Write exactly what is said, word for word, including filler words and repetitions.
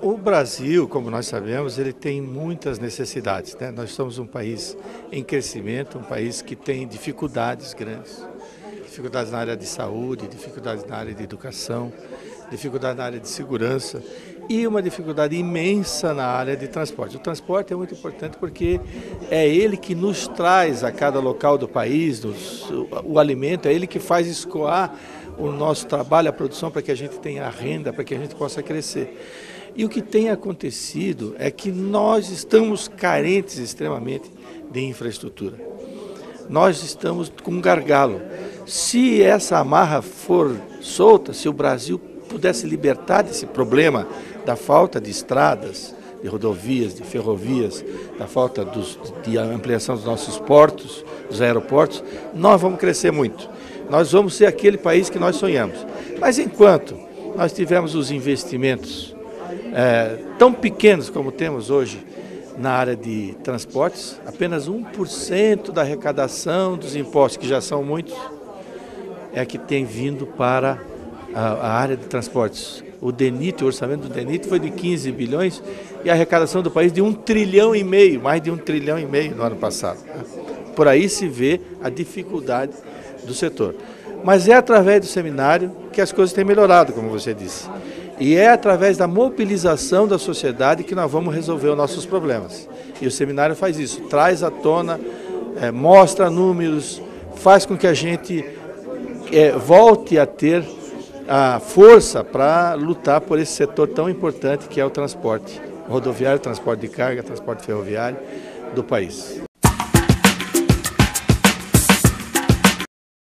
O Brasil, como nós sabemos, ele tem muitas necessidades, né? Nós somos um país em crescimento, um país que tem dificuldades grandes. Dificuldades na área de saúde, dificuldades na área de educação, dificuldade na área de segurança e uma dificuldade imensa na área de transporte. O transporte é muito importante porque é ele que nos traz a cada local do país nos, o, o alimento, é ele que faz escoar o nosso trabalho, a produção, para que a gente tenha renda, para que a gente possa crescer. E o que tem acontecido é que nós estamos carentes extremamente de infraestrutura. Nós estamos com um gargalo. Se essa amarra for solta, se o Brasil pudesse libertar desse problema da falta de estradas, de rodovias, de ferrovias, da falta dos, de ampliação dos nossos portos, dos aeroportos, nós vamos crescer muito. Nós vamos ser aquele país que nós sonhamos. Mas enquanto nós tivermos os investimentos é, tão pequenos como temos hoje na área de transportes, apenas um por cento da arrecadação dos impostos, que já são muitos, é que tem vindo para a, a área de transportes. O DENIT, o orçamento do DENIT foi de quinze bilhões e a arrecadação do país de um trilhão e meio, mais de um trilhão e meio no ano passado. Por aí se vê a dificuldade do setor. Mas é através do seminário que as coisas têm melhorado, como você disse. E é através da mobilização da sociedade que nós vamos resolver os nossos problemas. E o seminário faz isso, traz à tona, é, mostra números, faz com que a gente é, volte a ter a força para lutar por esse setor tão importante que é o transporte rodoviário, transporte de carga, transporte ferroviário do país.